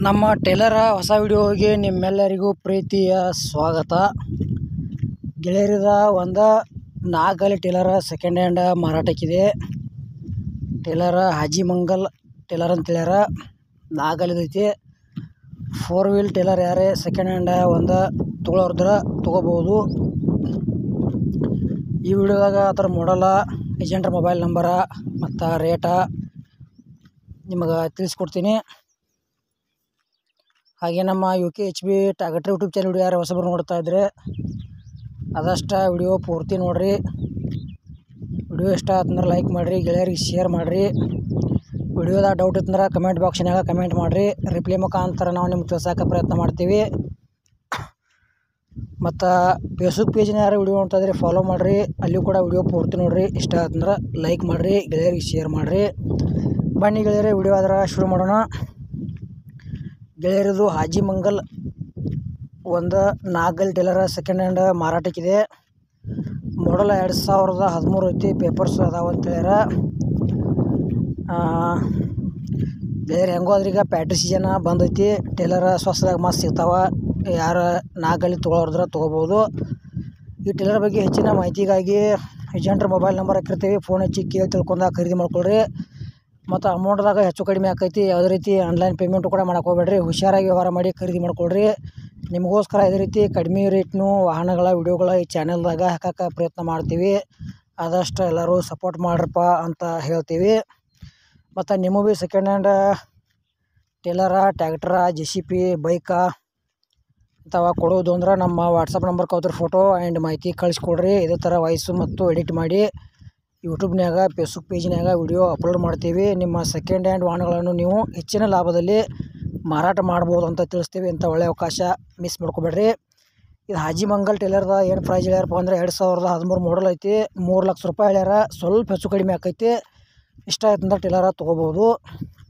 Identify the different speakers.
Speaker 1: ನಮ್ಮ ಟೇಲರ ಹೊಸ ವಿಡಿಯೋಗೆ ನಿಮ್ಮೆಲ್ಲರಿಗೂ ಪ್ರೀತಿಯ ಸ್ವಾಗತ. ಗೆಳೆಯರಿದ ಒಂದು ನಾಗಲಿ ಟೇಲರ ಸೆಕೆಂಡ್ ಹ್ಯಾಂಡ್ ಮಾರಾಟಕ್ಕಿದೆ. ಟೇಲರ ಹಾಜಿ ಮಂಗಲ್ ಟೇಲರ್ ಅಂತ ಹೇಳ್ಯಾರ. ನಾಗಲಿದೈತಿ. 4 ವೀಲ್ ಟೇಲರ್ ಯಾರೇ ಸೆಕೆಂಡ್ ಹ್ಯಾಂಡ್ ಒಂದು ತೊಗೊಳೋರ್ದ್ರ ತೊಗೋಬೋದು. ಈ ವಿಡಿಯೋದಾಗ ಅದರ ಮಾಡಲ, ಏಜೆಂಟ್ರ ಮೊಬೈಲ್ ನಂಬರ ಮತ್ತು ರೇಟ ನಿಮಗೆ ತಿಳಿಸ್ಕೊಡ್ತೀನಿ. ಹಾಗೆ ನಮ್ಮ UKHB ಟ್ಯಾಗಟ್ರಿ ಯೂಟ್ಯೂಬ್ ಚಾನಲ್ ವಿಡಿಯೋ ಯಾರು ಹೊಸಬರು ನೋಡ್ತಾ ಇದ್ದರೆ ಆದಷ್ಟು ವಿಡಿಯೋ ಪೂರ್ತಿ ನೋಡಿರಿ. ವಿಡಿಯೋ ಇಷ್ಟ ಆತಂದ್ರೆ ಲೈಕ್ ಮಾಡಿರಿ, ಗೆಳೆಯರಿಗೆ ಶೇರ್ ಮಾಡಿರಿ. ವಿಡಿಯೋದಾಗ ಡೌಟ್ ಇತ್ತಂದ್ರೆ ಕಮೆಂಟ್ ಬಾಕ್ಸ್ನಾಗ ಕಮೆಂಟ್ ಮಾಡಿರಿ. ರಿಪ್ಲೈ ಮುಖಾಂತರ ನಾವು ನಿಮ್ಗೆ ತಿಳ್ಸೋಕೆ ಪ್ರಯತ್ನ ಮಾಡ್ತೀವಿ. ಮತ್ತು ಫೇಸ್ಬುಕ್ ಪೇಜ್ನ ಯಾರು ವಿಡಿಯೋ ನೋಡ್ತಾ ಇದ್ರಿ ಫಾಲೋ ಮಾಡಿರಿ, ಅಲ್ಲಿ ಕೂಡ ವಿಡಿಯೋ ಪೂರ್ತಿ ನೋಡಿರಿ. ಇಷ್ಟ ಆತಂದ್ರೆ ಲೈಕ್ ಮಾಡಿರಿ, ಗೆಳೆಯರಿಗೆ ಶೇರ್ ಮಾಡಿರಿ. ಬನ್ನಿ ಗೆಳೆಯರೇ, ವಿಡಿಯೋ ಆದ್ರೆ ಶುರು ಮಾಡೋಣ. ಗೆಳೆಯರದು ಹಾಜಿ ಮಂಗಲ್ ಒಂದು ನಾಗಲ್ ಟೇಲರ ಸೆಕೆಂಡ್ ಹ್ಯಾಂಡ್ ಮಾರಾಟಕ್ಕಿದೆ. ಮಾಡಲ್ 2013 ಐತಿ. ಪೇಪರ್ಸ್ ಅದಾವ ಅಂತ ಹೇಳ್ಯಾರ. ಗೆಳೆಯರು ಹೆಂಗೋ ಅದ್ರೀಗ ಪ್ಯಾಟ್ರಿ ಸೀಸನ್ ಬಂದೈತಿ. ಟೇಲರ ಸ್ವಸ್ಥದಾಗ ಮಸ್ತ್ ಸಿಗ್ತಾವ. ಯಾರು ನಾಗಲಿ ತೊಗೊಳೋದ್ರ ತೊಗೋಬೋದು. ಈ ಟೇಲರ್ ಬಗ್ಗೆ ಹೆಚ್ಚಿನ ಮಾಹಿತಿಗಾಗಿ ಏಜೆಂಟ್ರ ಮೊಬೈಲ್ ನಂಬರ್ ಹಾಕಿರ್ತೀವಿ. ಫೋನ್ ಹಚ್ಚಿ ಕೇಳಿ ತಿಳ್ಕೊಂಡ ಖರೀದಿ ಮಾಡ್ಕೊಳ್ರಿ. ಮತ್ತು ಅಮೌಂಟ್ದಾಗ ಹೆಚ್ಚು ಕಡಿಮೆ ಆಕೈತಿ. ಯಾವುದೇ ರೀತಿ ಆನ್ಲೈನ್ ಪೇಮೆಂಟು ಕೂಡ ಮಾಡಕ್ಕೆ ಹೋಗ್ಬೇಡ್ರಿ. ಹುಷಾರಾಗಿ ವ್ಯವಹಾರ ಮಾಡಿ ಖರೀದಿ ಮಾಡ್ಕೊಳ್ರಿ. ನಿಮಗೋಸ್ಕರ ಇದೇ ರೀತಿ ಕಡಿಮೆ ರೇಟ್ನು ವಾಹನಗಳ ವಿಡಿಯೋಗಳ ಈ ಚಾನಲ್ದಾಗ ಹಾಕೋಕ್ಕೆ ಪ್ರಯತ್ನ ಮಾಡ್ತೀವಿ. ಆದಷ್ಟು ಎಲ್ಲರೂ ಸಪೋರ್ಟ್ ಮಾಡ್ರಪ್ಪ ಅಂತ ಹೇಳ್ತೀವಿ. ಮತ್ತು ನಿಮಗೂ ಭೀ ಸೆಕೆಂಡ್ ಹ್ಯಾಂಡ್ ಟೇಲರ, ಟ್ಯಾಕ್ಟ್ರ, JCB, ಬೈಕ ಇಂಥವ ಕೊಡೋದು ಅಂದ್ರೆ ನಮ್ಮ ವಾಟ್ಸಪ್ ನಂಬರ್ಗೆ ಅದ್ರ ಫೋಟೋ ಆ್ಯಂಡ್ ಮಾಹಿತಿ ಕಳಿಸ್ಕೊಡ್ರಿ. ಇದೇ ಥರ ವಾಯ್ಸು ಮತ್ತು ಎಡಿಟ್ ಮಾಡಿ ಯೂಟ್ಯೂಬ್ನಾಗ, ಫೇಸ್ಬುಕ್ ಪೇಜ್ನಾಗ ವಿಡಿಯೋ ಅಪ್ಲೋಡ್ ಮಾಡ್ತೀವಿ. ನಿಮ್ಮ ಸೆಕೆಂಡ್ ಹ್ಯಾಂಡ್ ವಾಹನಗಳನ್ನು ನೀವು ಹೆಚ್ಚಿನ ಲಾಭದಲ್ಲಿ ಮಾರಾಟ ಮಾಡ್ಬೋದು ಅಂತ ತಿಳಿಸ್ತೀವಿ. ಇಂಥ ಒಳ್ಳೆಯ ಅವಕಾಶ ಮಿಸ್ ಮಾಡ್ಕೊಬೇಡ್ರಿ. ಇದು ಹಾಜಿ ಮಂಗಲ್ ಟೇಲರ್ದ ಏನು ಪ್ರೈಸ್ ಹೇಳ್ಯಾರಪ್ಪ ಅಂದರೆ 2013 ಮಾಡಲ್ ಐತಿ. 3 ಲಕ್ಷ ರೂಪಾಯಿ ಹೇಳ್ಯಾರ. ಸ್ವಲ್ಪ ಹೆಚ್ಚು ಕಡಿಮೆ ಆಕೈತಿ. ಇಷ್ಟ ಆಯ್ತಂದ್ರೆ ಟೇಲರ ತೊಗೋಬೋದು.